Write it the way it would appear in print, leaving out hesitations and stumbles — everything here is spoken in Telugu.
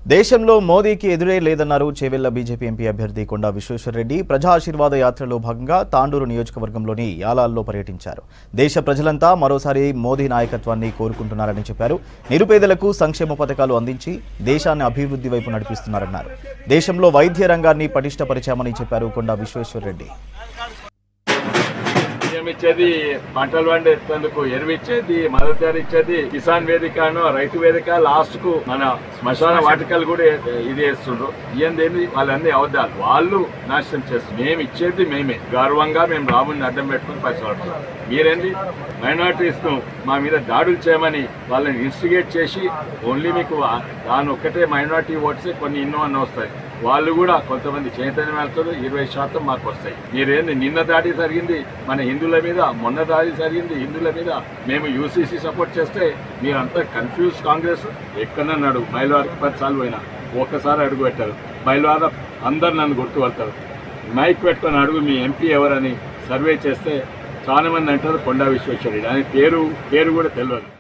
దేశంలో మోదీకి ఎదురే లేదన్నారు చేవెళ్ల బీజేపీ ఎంపీ అభ్యర్థి కొండా విశ్వేశ్వరరెడ్డి. ప్రజా ఆశీర్వాద యాత్రలో భాగంగా తాండూరు నియోజకవర్గంలోని యాలాల్లో పర్యటించారు. దేశ ప్రజలంతా మరోసారి మోదీ నాయకత్వాన్ని కోరుకుంటున్నారని చెప్పారు. నిరుపేదలకు సంక్షేమ పథకాలు అందించి దేశాన్ని అభివృద్ధి వైపు నడిపిస్తున్నారన్నారు. దేశంలో వైద్య రంగాన్ని పటిష్టపరిచామని చెప్పారు కొండా విశ్వేశ్వరరెడ్డి. ఇచ్చేది పంటలు పండేందుకు ఎరువిచ్చేది, మద్దతు ధర ఇచ్చేది, కిసాన్ వేదికను, రైతు వేదిక, లాస్ట్ కు మన శ్మశాన వాటికలు కూడా ఇది వేస్తుండ్రు. ఏంది వాళ్ళన్నీ అవద్దాలు వాళ్ళు నాశనం చేస్తారు. మేము ఇచ్చేది మేమే గర్వంగా మేము రాముని అడ్డం పెట్టుకుని పరిశీలిస్తాం. మీరేంది మైనారిటీస్ ను మా మీద దాడులు చేయమని వాళ్ళని ఇన్స్టిగేట్ చేసి ఓన్లీ మీకు దాని ఒక్కటే మైనారిటీ ఓట్స్ కొన్ని ఇన్నో అన్న వస్తాయి. వాళ్ళు కూడా కొంతమంది చైతన్యం వెళ్తారు. 20% మాకు వస్తాయి. మీరేంది నిన్న దాడి జరిగింది మన హిందువుల మీద, మొన్న దాడి జరిగింది హిందువుల మీద. మేము యూసీసీ సపోర్ట్ చేస్తే మీరంతా కన్ఫ్యూజ్. కాంగ్రెస్ ఎక్కడన్నా అడుగు, మైలవారికి 10 సార్లు పోయినా ఒక్కసారి అడుగు పెట్టారు. మైలవార అందరు నన్ను గుర్తుపడతారు. మైక్ పెట్టుకొని అడుగు మీ ఎంపీ ఎవరని సర్వే చేస్తే చాలా మంది అంటారు కొండా విశ్వేశ్వరరెడ్డి అని. పేరు కూడా తెలియదు.